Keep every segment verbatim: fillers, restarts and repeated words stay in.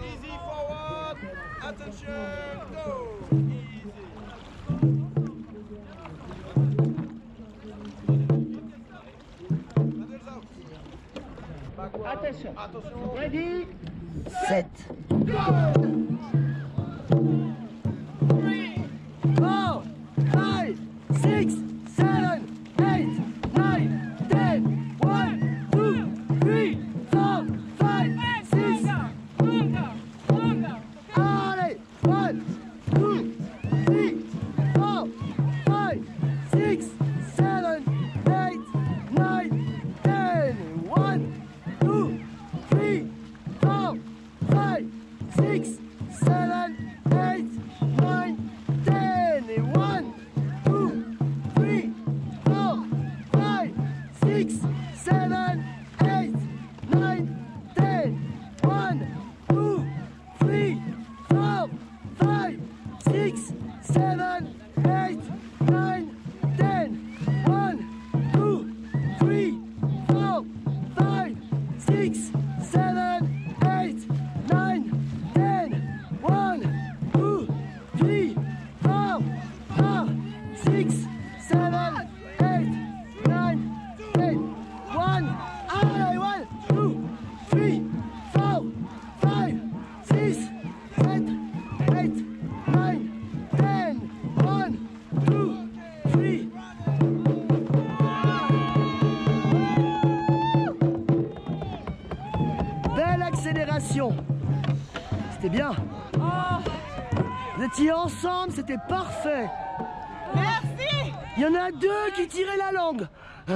Easy forward. Attention. Go. Easy. Attention. Attention. Ready. sept. Go. Three, four, five, six, seven, eight, nine, ten. One, two, three, four, five, six. Allez, one, two, three, four, five, six, seven, eight, nine, ten. One, two, three, four, five, six, seven, eight, nine, ten. One, two, three, four, five, six, seven, eight, nine, ten. One, two, three, four, five, six, seven, eight, nine, ten. One, two, three, four, five, six, seven, eight, nine, ten. One, two, three, four, five, six, seven, eight, nine, ten. One, allez, one, two, three, four, five, six, seven, eight, nine, ten. One, two, three. Belle accélération. C'était bien. Vous étiez ensemble, c'était parfait. Merci. Il y en a deux qui tiraient la langue.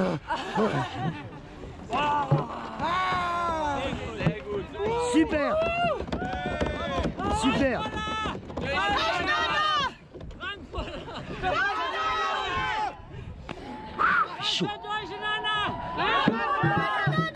Super. Super. Chaud.